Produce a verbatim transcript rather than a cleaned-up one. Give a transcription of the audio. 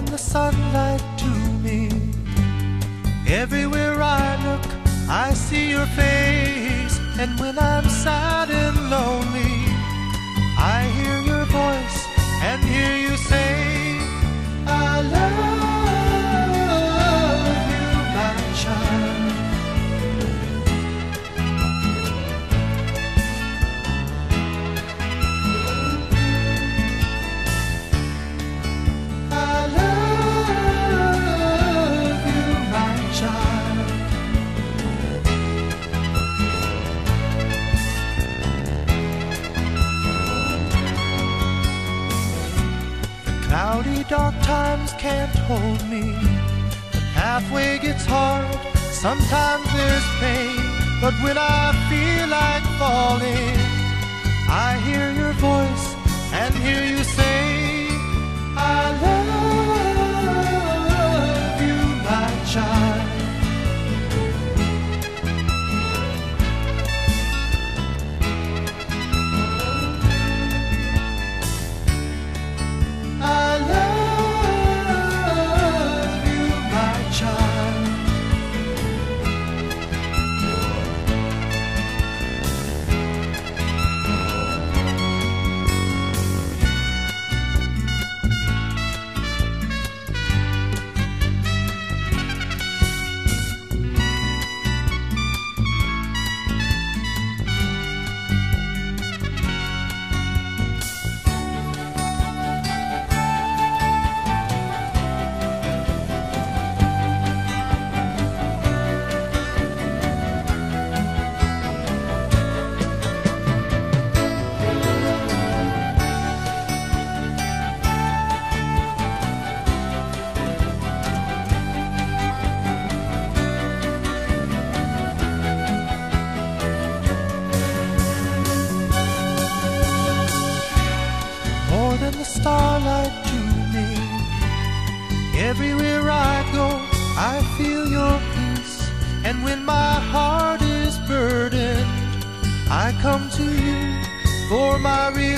than the sunlight to me. Everywhere I look, I see your face, and when I'm sad and lonely, I hear your voice and hear you say, I love you, my child. I love you, my child. Cloudy, dark times can't hold me. The pathway gets hard, sometimes there's pain, but when I feel like falling, I hear your voice and hear you say, I love you, my child. I love you, my child. More than the starlight to me. Everywhere I go, I feel your peace, and when my heart is burdened, I come to you for my relief.